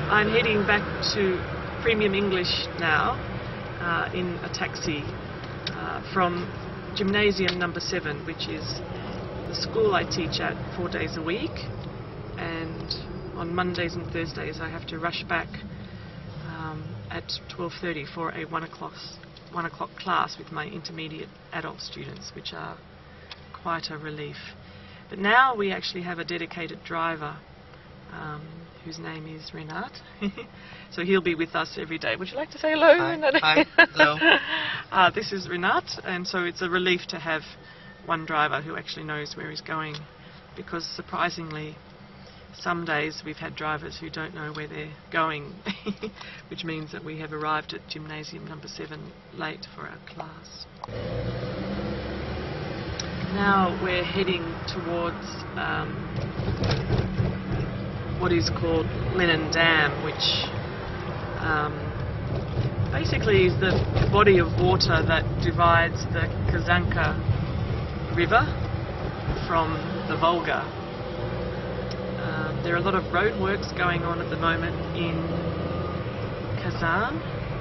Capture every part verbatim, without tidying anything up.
I'm heading back to Premium English now uh, in a taxi uh, from Gymnasium number seven, which is the school I teach at four days a week, and on Mondays and Thursdays I have to rush back um, at twelve thirty for a one o'clock one o'clock class with my intermediate adult students, which are quite a relief. But now we actually have a dedicated driver um, whose name is Renat. So he'll be with us every day. Would you like to say hello, Hi. Renat? Hi. Hello. uh, this is Renat, and so it's a relief to have one driver who actually knows where he's going, because surprisingly some days we've had drivers who don't know where they're going, which means that we have arrived at Gymnasium number seven late for our class. Now we're heading towards um, what is called Lennon Dam, which um, basically is the body of water that divides the Kazanka River from the Volga. Um, there are a lot of roadworks going on at the moment in Kazan,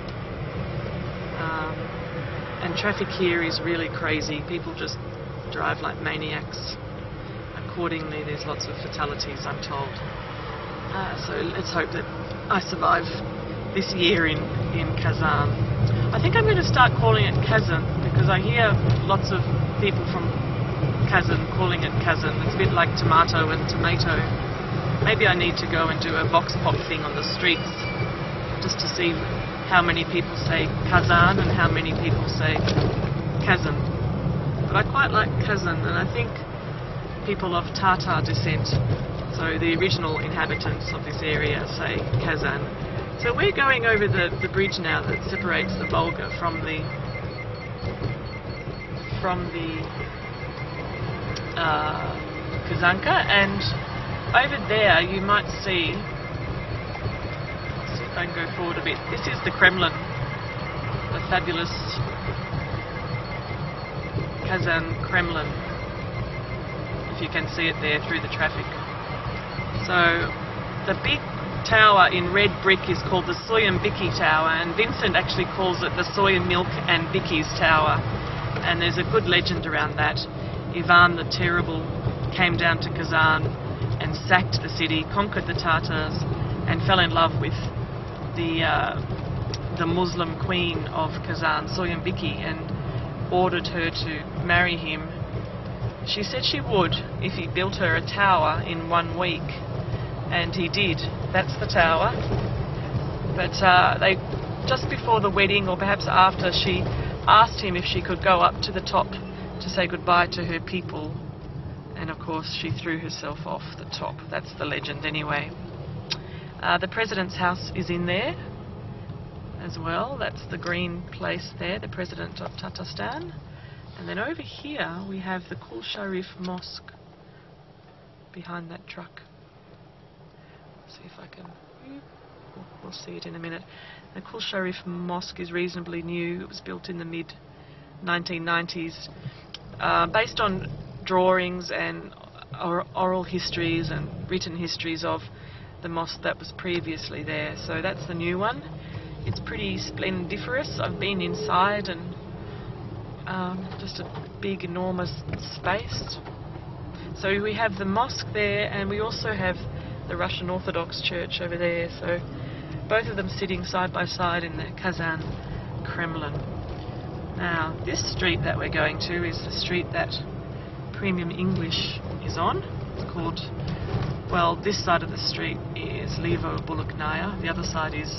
um, and traffic here is really crazy. People just drive like maniacs. Accordingly, there's lots of fatalities, I'm told. Uh, so let's hope that I survive this year in, in Kazan. I think I'm going to start calling it Kazan, because I hear lots of people from Kazan calling it Kazan. It's a bit like tomato and tomato. Maybe I need to go and do a vox pop thing on the streets just to see how many people say Kazan and how many people say Kazan. But I quite like Kazan, and I think people of Tatar descent, so the original inhabitants of this area, say Kazan. So we're going over the, the bridge now that separates the Volga from the from the uh, Kazanka, and over there you might see, let's see if I can go forward a bit, this is the Kremlin, the fabulous Kazan Kremlin, if you can see it there through the traffic. So the big tower in red brick is called the Soyunbiki Tower, and Vincent actually calls it the Soy Milk and Bickies Tower, and there's a good legend around that. Ivan the Terrible came down to Kazan and sacked the city, conquered the Tatars, and fell in love with the uh, the Muslim queen of Kazan, Soyunbiki, and ordered her to marry him. She said she would if he built her a tower in one week, and he did. That's the tower. But uh, they, just before the wedding, or perhaps after, she asked him if she could go up to the top to say goodbye to her people, and of course she threw herself off the top. That's the legend anyway. Uh, the president's house is in there as well. That's the green place there, the president of Tatarstan. And then over here we have the Kul Sharif Mosque behind that truck. See if I can, we'll see it in a minute. The Kul Sharif Mosque is reasonably new. It was built in the mid nineteen nineties, uh, based on drawings and or oral histories and written histories of the mosque that was previously there. So that's the new one. It's pretty splendiferous. I've been inside, and um, just a big enormous space. So we have the mosque there, and we also have the Russian Orthodox Church over there, so both of them sitting side by side in the Kazan Kremlin. Now, this street that we're going to is the street that Premium English is on. It's called, well, this side of the street is Levo Buluknaya, the other side is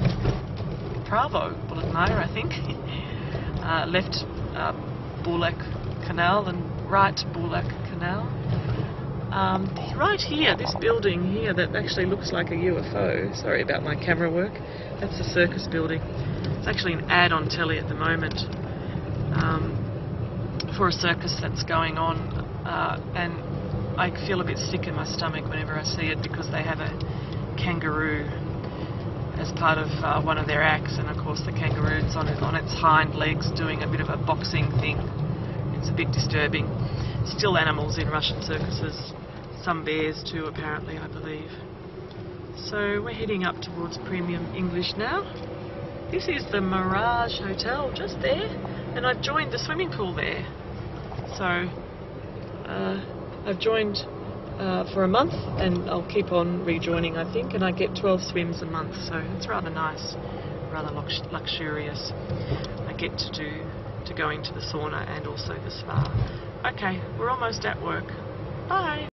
Pravo Buluknaya, I think. uh, left uh, Bulak Canal and right Bulak Canal. Um, right here, this building here that actually looks like a U F O, sorry about my camera work, that's the circus building. It's actually an ad on telly at the moment um, for a circus that's going on, uh, and I feel a bit sick in my stomach whenever I see it, because they have a kangaroo as part of uh, one of their acts, and of course the kangaroo's on, it, on its hind legs doing a bit of a boxing thing. It's a bit disturbing. Still animals in Russian circuses. Some bears too, apparently, I believe. So we're heading up towards Premium English now. This is the Mirage Hotel just there, and I've joined the swimming pool there. So uh, I've joined uh, for a month, and I'll keep on rejoining, I think, and I get twelve swims a month, so it's rather nice, rather lux luxurious. I get to do to go into the sauna and also the spa. Okay, we're almost at work. Bye.